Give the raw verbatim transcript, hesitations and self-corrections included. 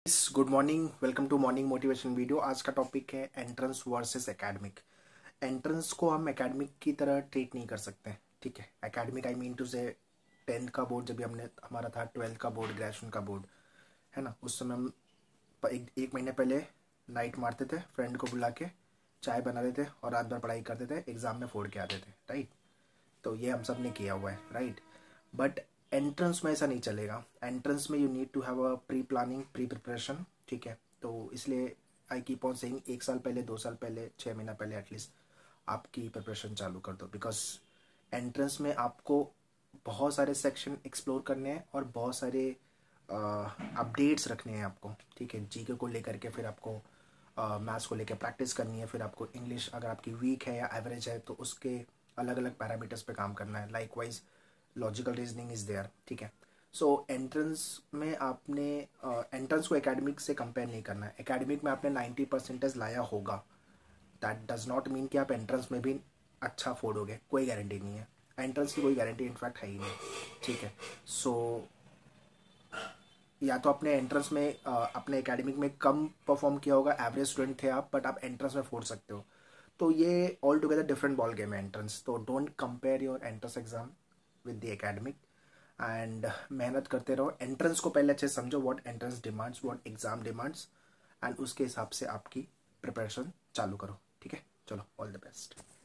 Good morning, welcome to morning motivation video. आज का topic है एंट्रेंस वर्सेस एकेडमिक। एंट्रेंस को हम एकेडमिक की तरह ट्रीट नहीं कर सकते, ठीक है। एकेडमिक आई मीन टू से टेंथ का बोर्ड, जब भी हमने हमारा था ट्वेल्थ का बोर्ड, ग्रेजुएशन का बोर्ड, है ना, उस समय हम एक, एक महीने पहले नाइट मारते थे, फ्रेंड को बुला के चाय बना देते और रात भर पढ़ाई करते थे, एग्जाम में फोड़ के आते थे, राइट। तो ये हम सब ने किया हुआ है, राइट। बट एंट्रेंस में ऐसा नहीं चलेगा। एंट्रेंस में you need to have a pre planning, pre preparation, ठीक है। तो इसलिए आई कीप ऑन सेइंग, एक साल पहले, दो साल पहले, छः महीना पहले एटलीस्ट आपकी प्रिपरेशन चालू कर दो। बिकॉज एंट्रेंस में आपको बहुत सारे सेक्शन एक्सप्लोर करने हैं और बहुत सारे अपडेट्स रखने हैं आपको, ठीक है। जीके को लेकर के, फिर आपको मैथ्स uh, को लेकर प्रैक्टिस करनी है, फिर आपको इंग्लिश अगर आपकी वीक है या एवरेज है तो उसके अलग अलग पैरामीटर्स पे काम करना है। Likewise logical reasoning is there, ठीक है। सो एंट्रेंस में आपने एंट्रेंस uh, को एकेडमिक से कंपेयर नहीं करना है। एकेडमिक में आपने नाइन्टी परसेंटेज लाया होगा, दैट डज नॉट मीन कि आप एंट्रेंस में भी अच्छा फोड़ोगे, कोई गारंटी नहीं है। एंट्रेंस की कोई गारंटी इनफैक्ट है ही नहीं, ठीक है। सो so, या तो अपने एंट्रेंस में uh, अपने एकेडमिक में कम परफॉर्म किया होगा, एवरेज स्टूडेंट थे आप, बट आप एंट्रेंस में फोड़ सकते हो। तो ये all together different ball game है एंट्रेंस। तो don't compare your entrance exam with the academic and मेहनत करते रहो। एंट्रेंस को पहले अच्छे समझो, what entrance demands, what exam demands, and उसके हिसाब से आपकी प्रिपरेशन चालू करो, ठीक है। चलो, ऑल द बेस्ट।